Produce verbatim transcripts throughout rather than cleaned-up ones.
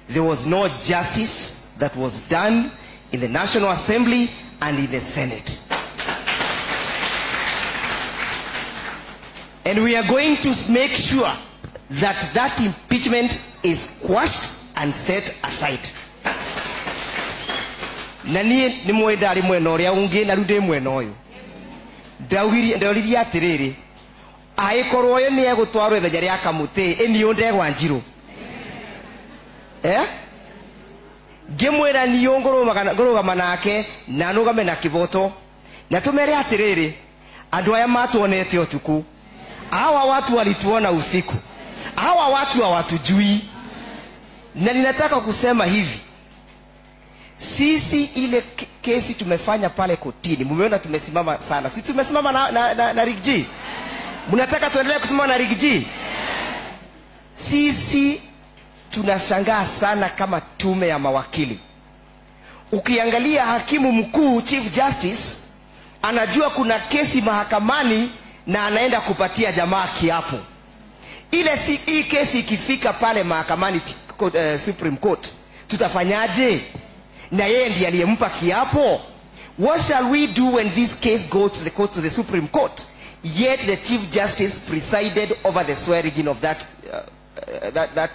there was no justice that was done in the National Assembly and in the Senate. And we are going to make sure that that impeachment is quashed and set aside. Nani ni mwenda ari mwena uria ungi na rude mwena uyu. Ndawiri ndawiri atiriri. Aikorwo yo ni egutwarwo ithenya ria kamuti eni Ndegwa Njiru. Eh? Ngimwira ni ngoro magana ngoro manake na nugame na kiboto. Na tumere atiriri. Andu aya matuonete utuku. Hawa watu walituona usiku. Hawa watu hawatujui. Na ninataka kusema hivi. Sisi ile kesi tumefanya pale kotini. Mumeona tumesimama sana. Sisi tumesimama na na, na, na Rigji. Mnataka tuendelee kusimama na Rigji? Sisi tunashangaa sana kama tume ya mawakili. Ukiangalia hakimu mkuu Chief Justice anajua kuna kesi mahakamani na anaenda kupatia jamaa kiapo. Ile si hii kesi ikifika pale mahakamani uh, Supreme Court tutafanyaje? Na yeye ndiye aliyempa kiapo. What shall we do when this case goes to the court, to the Supreme Court? Yet the Chief Justice presided over the swearing of that uh, uh, that that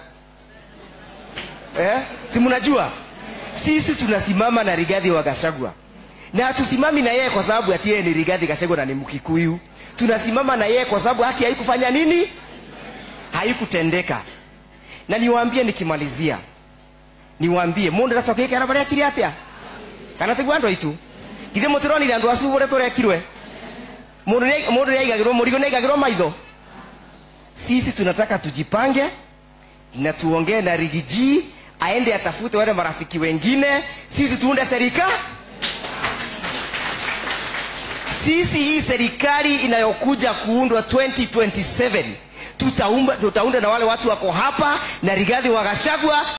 eh? Si mnajua? Sisi tunasimama na Rigathi wa Gachagua. Na hatusimami na yeye kwa sababu ati yeye ni Rigathi Gachagua na ni Mkikuyu. Tunasimama na yeye kwa sababu haki haikufanya nini? Haikutendeka. Na niwaambie nikimalizia. Niwaambie mundu rasoke kana bari akiri atia? Kana tegwa ndo itu. Githe mutironi ndandu acu bore tore akirwe. Mundu ne mundu ne igagiro murigo ne igagiro maitho. Sisi tunataka tujipange na tuongee na Rigji aende atafute wale marafiki wengine. Sisi tuunde serikali. Sisi hii serikali inayokuja kuundwa twenty twenty-seven tutaunda tutaunda na wale watu wako hapa na Rigathi wa Gachagua.